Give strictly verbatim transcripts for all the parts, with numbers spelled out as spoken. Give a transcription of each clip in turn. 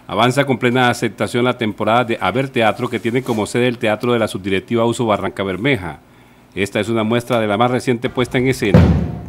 Avanza con plena aceptación la temporada de Haber Teatro, que tiene como sede el Teatro de la Subdirectiva Uso Barranca Bermeja. Esta es una muestra de la más reciente puesta en escena.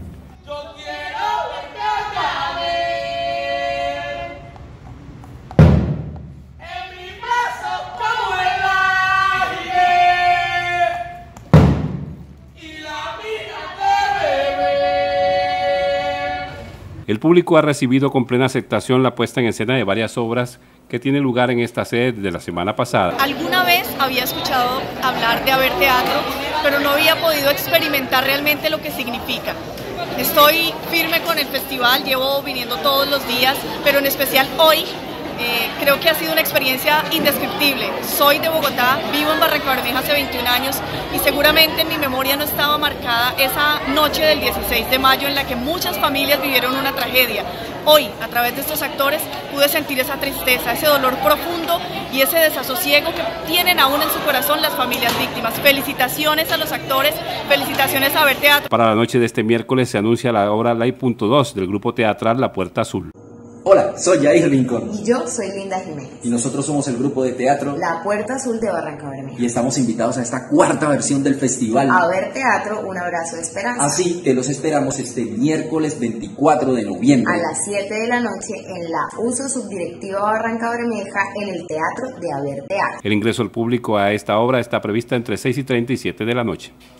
El público ha recibido con plena aceptación la puesta en escena de varias obras que tienen lugar en esta sede desde la semana pasada. Alguna vez había escuchado hablar de Haber Teatro, pero no había podido experimentar realmente lo que significa. Estoy firme con el festival, llevo viniendo todos los días, pero en especial hoy eh, creo que ha sido una experiencia indescriptible. Soy de Bogotá, vivo en Barranca Bermeja hace veintiún años y seguramente en mi memoria no estaba marcada esa noche del dieciséis de mayo en la que muchas familias vivieron una tragedia. Hoy, a través de estos actores, pude sentir esa tristeza, ese dolor profundo y ese desasosiego que tienen aún en su corazón las familias víctimas. Felicitaciones a los actores, felicitaciones a Haber Teatro. Para la noche de este miércoles se anuncia la obra Live punto dos del grupo teatral La Puerta Azul. Hola, soy Jair Rincón. Y yo soy Linda Jiménez. Y nosotros somos el grupo de teatro La Puerta Azul de Barranca Bermeja. Y estamos invitados a esta cuarta versión del festival Haber Teatro, un abrazo de esperanza. Así que los esperamos este miércoles veinticuatro de noviembre. A las siete de la noche en la Uso Subdirectiva Barranca Bermeja en el Teatro de Haber Teatro. El ingreso al público a esta obra está prevista entre seis y treinta y siete de la noche.